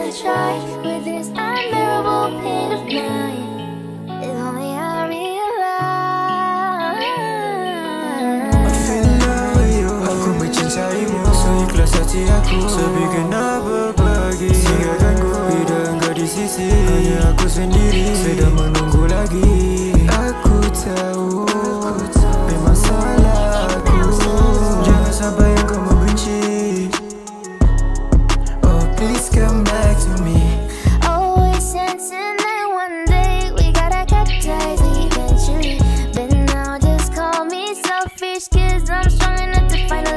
gonna try with this unbearable pain of mine. If only I realize I feel love you. Aku mencintaimu seikhlas hati aku. Sepi kena berbagi, tinggalkanku bila engkau di sisi. Hanya aku sendiri sedang menunggu lagi. Aku tahu memang salah aku. Jangan sampai engkau membenci. Oh please come back to me. always sensing that one day we gotta cut ties eventually. But now just call me selfish, 'cause I'm strong enough to finally